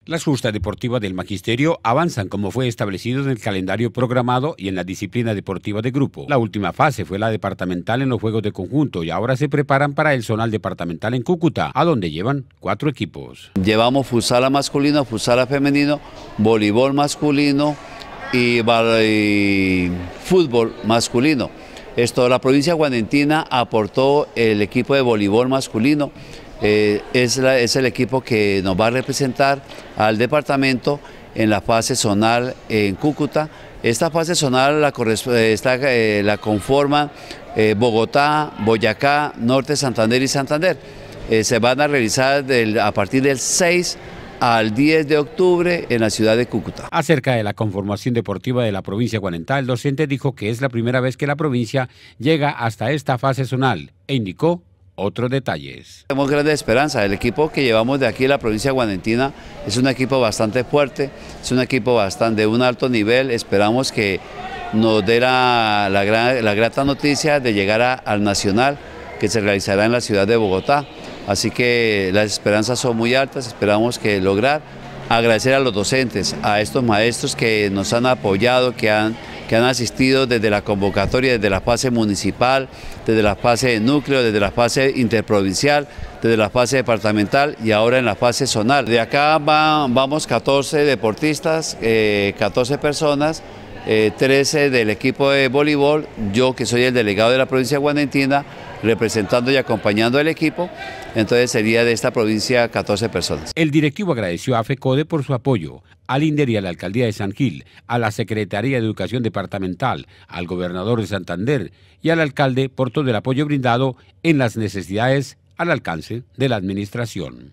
Las justas deportivas del Magisterio avanzan como fue establecido en el calendario programado y en la disciplina deportiva de grupo. La última fase fue la departamental en los juegos de conjunto y ahora se preparan para el zonal departamental en Cúcuta, a donde llevan 4 equipos. Llevamos futsal masculino, futsal femenino, voleibol masculino y fútbol masculino. La provincia guanentina aportó el equipo de voleibol masculino. Es el equipo que nos va a representar al departamento en la fase zonal en Cúcuta. Esta fase zonal la conforman Bogotá, Boyacá, Norte Santander y Santander. Se van a realizar a partir del 6 al 10 de octubre en la ciudad de Cúcuta. Acerca de la conformación deportiva de la provincia guanental, el docente dijo que es la primera vez que la provincia llega hasta esta fase zonal e indicó otros detalles. Tenemos grandes esperanzas. El equipo que llevamos de aquí, la provincia guanentina, es un equipo bastante fuerte, es un equipo de un alto nivel. Esperamos que nos dé la grata noticia de llegar al Nacional, que se realizará en la ciudad de Bogotá. Así que las esperanzas son muy altas, esperamos que lograr. Agradecer a los docentes, a estos maestros que nos han apoyado, que han asistido desde la convocatoria, desde la fase municipal, desde la fase de núcleo, desde la fase interprovincial, desde la fase departamental y ahora en la fase zonal. De acá vamos 14 deportistas, 14 personas, 13 del equipo de voleibol, yo que soy el delegado de la provincia guanentina, representando y acompañando al equipo, entonces sería de esta provincia 14 personas. El directivo agradeció a FECODE por su apoyo, al INDER y a la Alcaldía de San Gil, a la Secretaría de Educación Departamental, al gobernador de Santander y al alcalde por todo el apoyo brindado en las necesidades al alcance de la administración.